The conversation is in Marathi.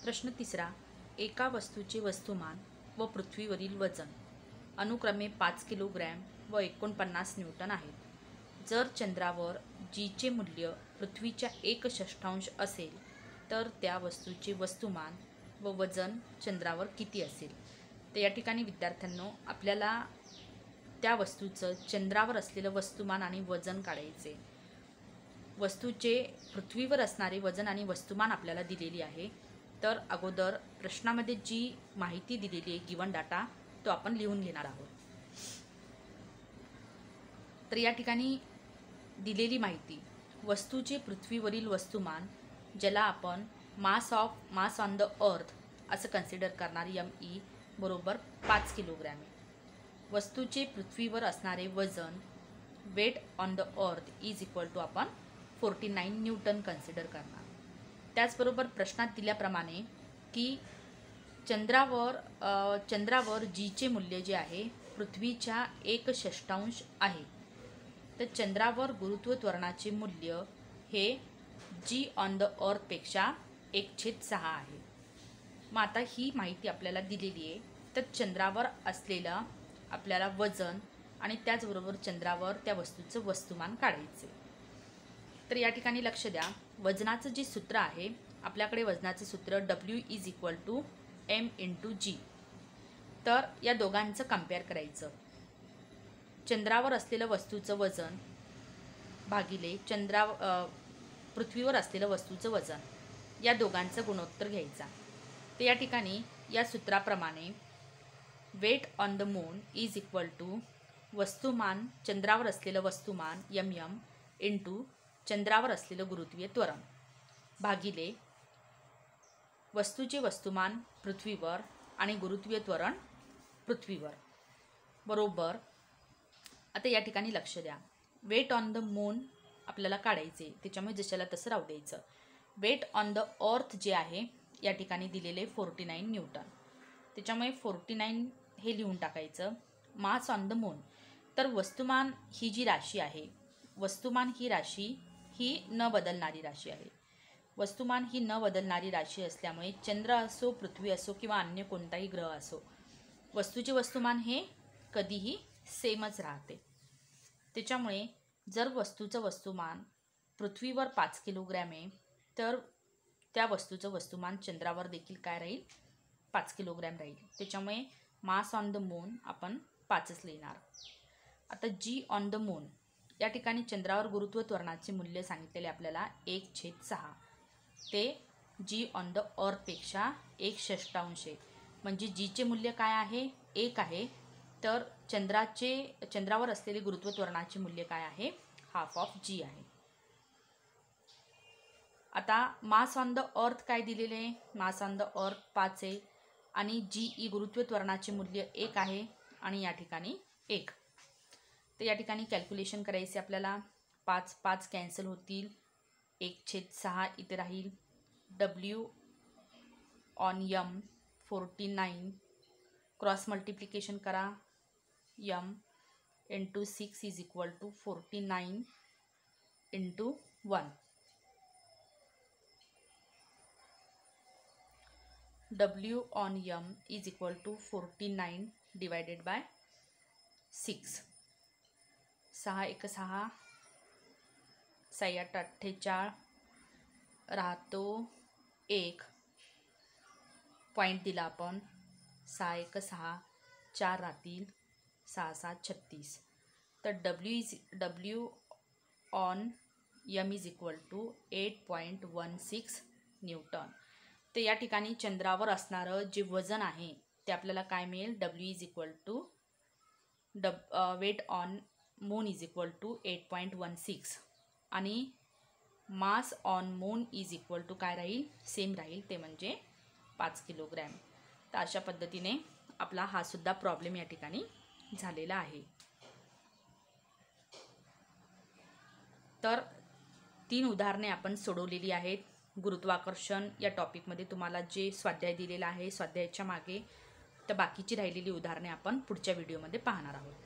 प्रश्न तिसरा, एका वस्तूचे वस्तुमान व पृथ्वीवरील वजन अनुक्रमे 5 किलोग्रॅम व 49 न्यूटन आहेत. जर चंद्रावर जीचे मूल्य पृथ्वीच्या 1/6 असेल तर त्या वस्तूचे वस्तुमान व वजन चंद्रावर किती असेल. तर या ठिकाणी विद्यार्थ्यांनो आपल्याला त्या वस्तूचं चंद्रावर असलेलं वस्तुमान आणि वजन काढायचे. वस्तूचे पृथ्वीवर असणारे वजन आणि वस्तुमान आपल्याला दिलेली आहे. तर अगोदर प्रश्नामध्ये जी माहिती दिलेली आहे गिवन डाटा तो आपण लिहून घेणार आहोत. तर या ठिकाणी दिलेली माहिती, वस्तूचे पृथ्वीवरील वस्तुमान ज्याला आपण मास ऑन द अर्थ असं कन्सिडर करणार ME बरोबर 5 किलोग्रॅम आहे. वस्तूचे पृथ्वीवर असणारे वजन weight on the earth is equal to आपण 49 न्यूटन कन्सिडर करणार. त्याचबरोबर प्रश्नात दिल्याप्रमाणे की चंद्रावर जीचे मूल्य जे आहे पृथ्वीच्या 1/6 आहे. तर चंद्रावर गुरुत्व त्वरणाचे मूल्य हे जी ऑन द अर्थपेक्षा 1/6 आहे. मग आता ही माहिती आपल्याला दिलेली आहे. तर चंद्रावर असलेलं आपल्याला वजन आणि त्याचबरोबर चंद्रावर त्या वस्तूचं वस्तुमान काढायचे. तर या ठिकाणी लक्ष द्या, वजनाचं जे सूत्र आहे आपल्याकडे वजनाचं सूत्र W is equal to M × G. तर या दोघांचं कम्पेअर करायचं. चंद्रावर असलेलं वस्तूचं वजन भागिले पृथ्वीवर असलेलं वस्तूचं वजन या दोघांचं गुणोत्तर घ्यायचा. तर या ठिकाणी या सूत्राप्रमाणे weight on the moon is equal to वस्तुमान, चंद्रावर असलेलं वस्तुमान MM × चंद्रावर असलेलं गुरुत्वीय त्वरण भागिले वस्तूचे वस्तुमान पृथ्वीवर आणि गुरुत्वीय त्वरण पृथ्वीवर बरोबर. आता या ठिकाणी लक्ष द्या, वेट ऑन द मून आपल्याला काढायचे, त्याच्यामुळे जशाला तसं राहू द्यायचं. वेट ऑन द अर्थ जे आहे या ठिकाणी दिलेले 49 न्यूटन, त्याच्यामुळे 49 हे लिहून टाकायचं. मास ऑन द मून, तर वस्तुमान ही जी राशी आहे, वस्तुमान ही राशी ही न बदलणारी राशी आहे. वस्तुमान ही न बदलणारी राशी असल्यामुळे चंद्र असो, पृथ्वी असो किंवा अन्य कोणताही ग्रह असो, वस्तूचे वस्तुमान हे कधीही सेमच राहते. त्याच्यामुळे जर वस्तूचं वस्तुमान पृथ्वीवर 5 किलोग्रॅम आहे तर त्या वस्तूचं वस्तुमान चंद्रावर देखील काय राहील, 5 किलोग्रॅम राहील. त्याच्यामुळे मास ऑन द मून आपण 5च लिहिणार. आता जी ऑन द मून या ठिकाणी चंद्रावर गुरुत्व त्वरणाचे मूल्य सांगितलेले आपल्याला 1/6. ते जी ऑन द अर्थपेक्षा 1/6 म्हणजे जीचे मूल्य काय आहे, 1 आहे. तर चंद्रावर असलेले गुरुत्व त्वरणाचे मूल्य काय आहे, ½ ऑफ G आहे. आता मास ऑन द अर्थ काय दिलेले आहे, मास ऑन द अर्थ 5 आहे आणि GE गुरुत्व त्वरणाचे मूल्य 1 आहे आणि या ठिकाणी 1. तर या ठिकाणी कॅल्क्युलेशन करायचे आपल्याला. 5 कॅन्सल होतील, 1/6 इथे राहील. W on M 49 cross multiplication करा. M × 6 is equal to 49 × 1. W on M is equal to 49 divided by 6. 6 × 6 6 × 8 48 राहतो 1 पॉईंट दिला आपण. 6 × 6 4 राहतील, 6 × 7 36. तर W on M is equal to 8.16 newton. तर या ठिकाणी चंद्रावर असणारं जे वजन आहे ते आपल्याला काय मिळेल, W is equal to weight on moon is equal to 8.16 आणि mass on moon is equal to काय राहील, सेम राहील, ते म्हणजे 5 किलोग्रॅम. तर अशा पद्धतीने आपला हा सुद्धा प्रॉब्लेम या ठिकाणी झालेला आहे. तर 3 उदाहरणे आपण सोडवलेली आहेत. गुरुत्वाकर्षण या टॉपिकमध्ये तुम्हाला जे स्वाध्याय दिलेला आहे, स्वाध्यायाच्या मागे तर बाकीची राहिलेली उदाहरणे आपण पुढच्या व्हिडिओमध्ये पाहणार आहोत.